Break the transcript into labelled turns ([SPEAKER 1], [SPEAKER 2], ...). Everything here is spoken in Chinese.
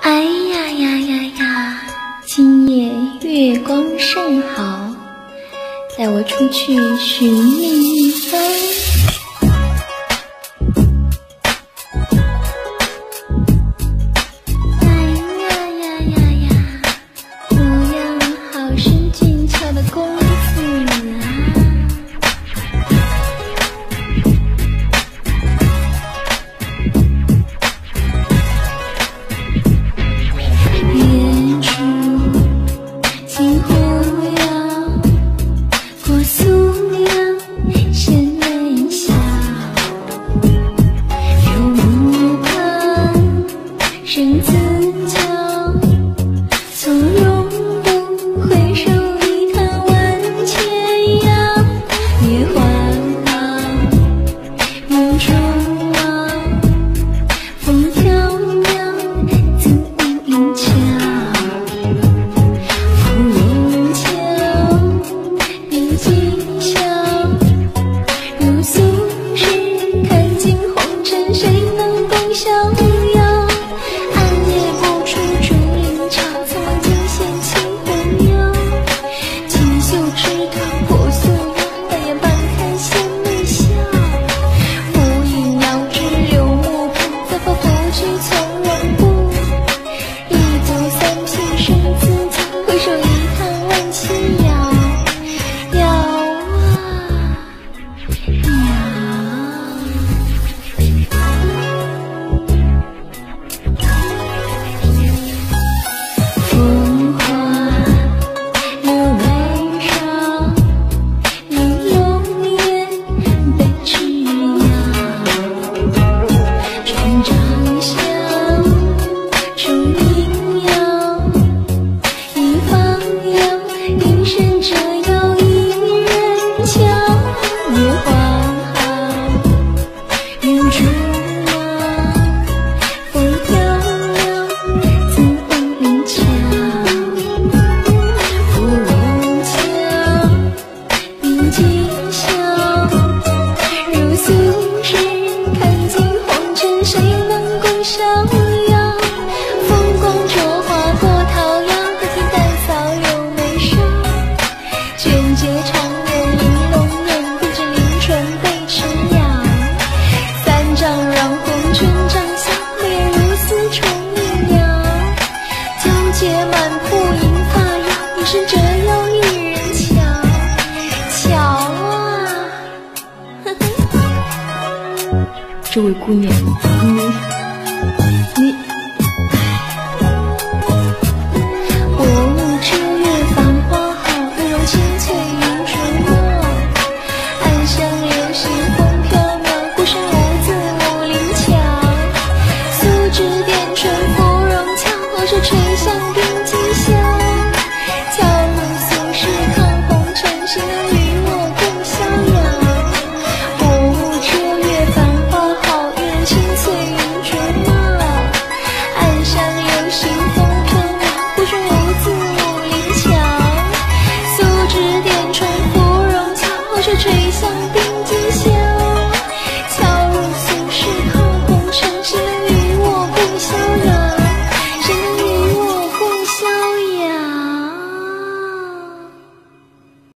[SPEAKER 1] 哎呀呀呀呀，今夜月光甚好，载我出去寻觅一番。哎呀呀呀呀，模样好是俊俏的公子啊。远处金湖摇，过苏阳深人笑。入木旁生自娇，从容不回首，一叹万千摇。月环好，明珠望，风飘渺，自无桥。芙蓉桥，明镜笑，如素时看尽红尘，谁能共逍遥？暗夜不出竹林桥，曾望尽仙气魂游。锦绣枝头破素腰，但愿半开仙眉笑。浮云遥至流木旁，再否不知从容不。一足三品生自娇，回首一叹万千摇。摇啊摇，风花柳眉梢，玲珑眼，被枝摇。船长笑，出名谣，一方有一身折腰一人瞧。月环好，明珠望，风飘渺，自无桥。芙蓉桥，明镜笑，如素时看尽红尘，谁能共逍遥？风光灼花过桃夭，可听淡扫有眉梢。卷睫长眼玲珑眼，对着临春被痴摇。三丈让红裙帐下，眉如丝虫一鸟。皎洁满铺银发摇，一身折腰一人瞧。瞧啊，这位姑娘，